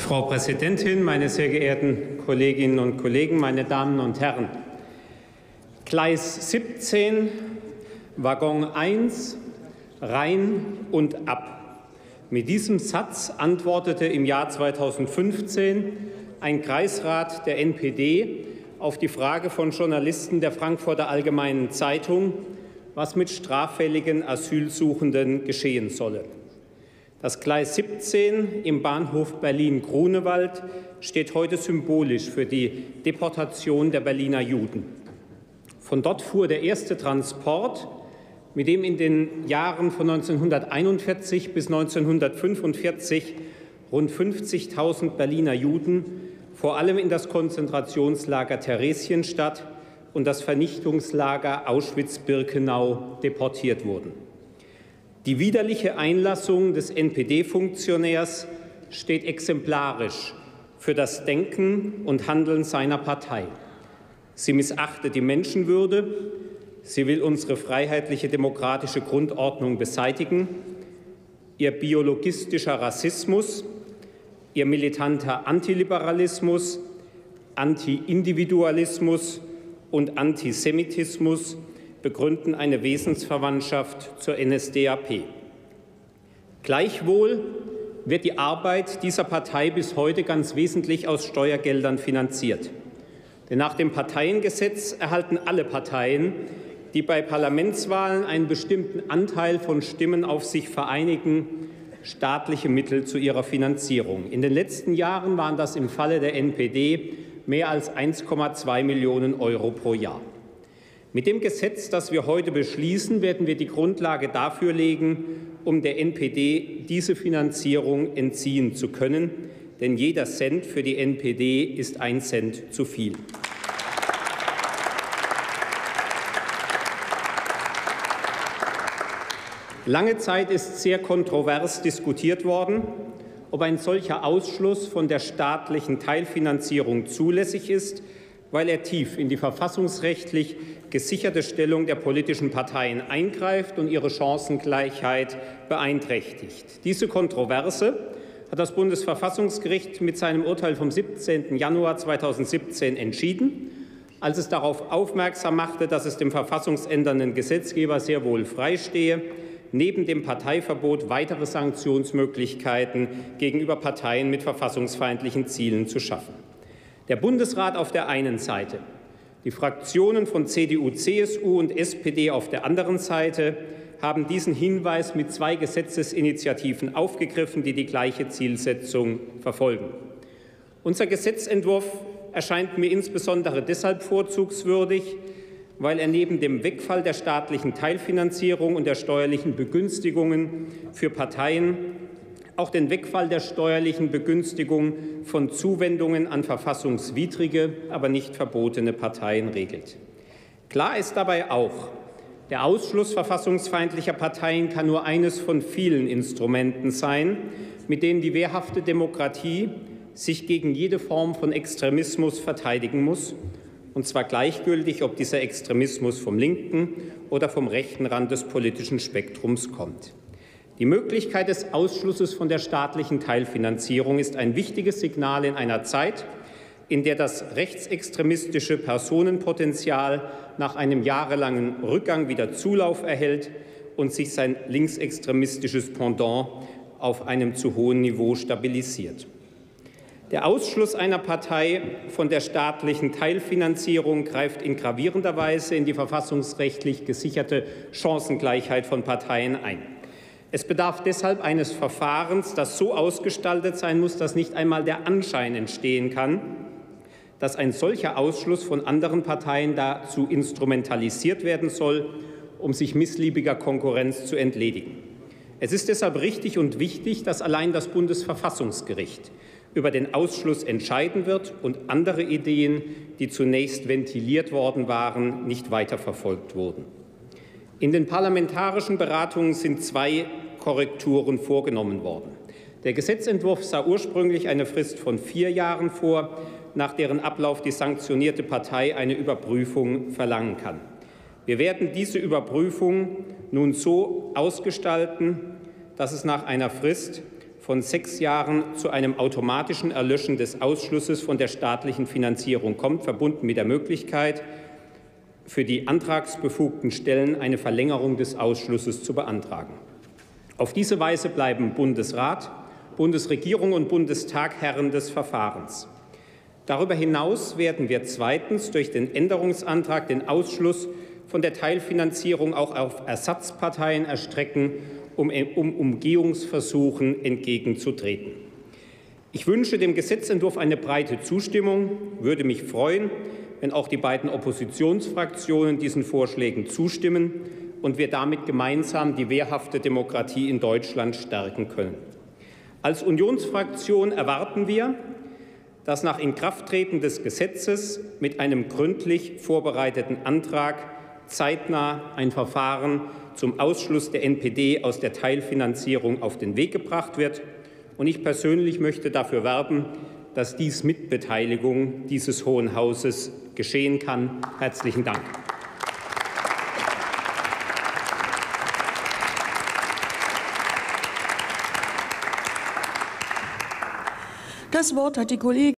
Frau Präsidentin, meine sehr geehrten Kolleginnen und Kollegen, meine Damen und Herren! Gleis 17, Waggon 1, rein und ab. Mit diesem Satz antwortete im Jahr 2015 ein Kreisrat der NPD auf die Frage von Journalisten der Frankfurter Allgemeinen Zeitung, was mit straffälligen Asylsuchenden geschehen solle. Das Gleis 17 im Bahnhof Berlin-Grunewald steht heute symbolisch für die Deportation der Berliner Juden. Von dort fuhr der erste Transport, mit dem in den Jahren von 1941 bis 1945 rund 50.000 Berliner Juden vor allem in das Konzentrationslager Theresienstadt und das Vernichtungslager Auschwitz-Birkenau deportiert wurden. Die widerliche Einlassung des NPD-Funktionärs steht exemplarisch für das Denken und Handeln seiner Partei. Sie missachtet die Menschenwürde, sie will unsere freiheitliche demokratische Grundordnung beseitigen, ihr biologistischer Rassismus, ihr militanter Antiliberalismus, Anti-Individualismus und Antisemitismus begründen eine Wesensverwandtschaft zur NSDAP. Gleichwohl wird die Arbeit dieser Partei bis heute ganz wesentlich aus Steuergeldern finanziert. Denn nach dem Parteiengesetz erhalten alle Parteien, die bei Parlamentswahlen einen bestimmten Anteil von Stimmen auf sich vereinigen, staatliche Mittel zu ihrer Finanzierung. In den letzten Jahren waren das im Falle der NPD mehr als 1,2 Millionen Euro pro Jahr. Mit dem Gesetz, das wir heute beschließen, werden wir die Grundlage dafür legen, um der NPD diese Finanzierung entziehen zu können. Denn jeder Cent für die NPD ist ein Cent zu viel. Lange Zeit ist sehr kontrovers diskutiert worden, ob ein solcher Ausschluss von der staatlichen Teilfinanzierung zulässig ist, weil er tief in die verfassungsrechtlich gesicherte Stellung der politischen Parteien eingreift und ihre Chancengleichheit beeinträchtigt. Diese Kontroverse hat das Bundesverfassungsgericht mit seinem Urteil vom 17. Januar 2017 entschieden, als es darauf aufmerksam machte, dass es dem verfassungsändernden Gesetzgeber sehr wohl freistehe, neben dem Parteiverbot weitere Sanktionsmöglichkeiten gegenüber Parteien mit verfassungsfeindlichen Zielen zu schaffen. Der Bundesrat auf der einen Seite, die Fraktionen von CDU, CSU und SPD auf der anderen Seite haben diesen Hinweis mit 2 Gesetzesinitiativen aufgegriffen, die die gleiche Zielsetzung verfolgen. Unser Gesetzentwurf erscheint mir insbesondere deshalb vorzugswürdig, weil er neben dem Wegfall der staatlichen Teilfinanzierung und der steuerlichen Begünstigungen für Parteien auch den Wegfall der steuerlichen Begünstigung von Zuwendungen an verfassungswidrige, aber nicht verbotene Parteien regelt. Klar ist dabei auch, der Ausschluss verfassungsfeindlicher Parteien kann nur eines von vielen Instrumenten sein, mit denen die wehrhafte Demokratie sich gegen jede Form von Extremismus verteidigen muss, und zwar gleichgültig, ob dieser Extremismus vom linken oder vom rechten Rand des politischen Spektrums kommt. Die Möglichkeit des Ausschlusses von der staatlichen Teilfinanzierung ist ein wichtiges Signal in einer Zeit, in der das rechtsextremistische Personenpotenzial nach einem jahrelangen Rückgang wieder Zulauf erhält und sich sein linksextremistisches Pendant auf einem zu hohen Niveau stabilisiert. Der Ausschluss einer Partei von der staatlichen Teilfinanzierung greift in gravierender Weise in die verfassungsrechtlich gesicherte Chancengleichheit von Parteien ein. Es bedarf deshalb eines Verfahrens, das so ausgestaltet sein muss, dass nicht einmal der Anschein entstehen kann, dass ein solcher Ausschluss von anderen Parteien dazu instrumentalisiert werden soll, um sich missliebiger Konkurrenz zu entledigen. Es ist deshalb richtig und wichtig, dass allein das Bundesverfassungsgericht über den Ausschluss entscheiden wird und andere Ideen, die zunächst ventiliert worden waren, nicht weiterverfolgt wurden. In den parlamentarischen Beratungen sind 2 Korrekturen vorgenommen worden. Der Gesetzentwurf sah ursprünglich eine Frist von 4 Jahren vor, nach deren Ablauf die sanktionierte Partei eine Überprüfung verlangen kann. Wir werden diese Überprüfung nun so ausgestalten, dass es nach einer Frist von 6 Jahren zu einem automatischen Erlöschen des Ausschlusses von der staatlichen Finanzierung kommt, verbunden mit der Möglichkeit, für die antragsbefugten Stellen eine Verlängerung des Ausschlusses zu beantragen. Auf diese Weise bleiben Bundesrat, Bundesregierung und Bundestag Herren des Verfahrens. Darüber hinaus werden wir zweitens durch den Änderungsantrag den Ausschluss von der Teilfinanzierung auch auf Ersatzparteien erstrecken, um Umgehungsversuchen entgegenzutreten. Ich wünsche dem Gesetzentwurf eine breite Zustimmung, würde mich freuen, wenn auch die beiden Oppositionsfraktionen diesen Vorschlägen zustimmen und wir damit gemeinsam die wehrhafte Demokratie in Deutschland stärken können. Als Unionsfraktion erwarten wir, dass nach Inkrafttreten des Gesetzes mit einem gründlich vorbereiteten Antrag zeitnah ein Verfahren zum Ausschluss der NPD aus der Teilfinanzierung auf den Weg gebracht wird. Und ich persönlich möchte dafür werben, dass dies mit Beteiligung dieses Hohen Hauses geschehen kann. Herzlichen Dank. Das Wort hat die Kollegin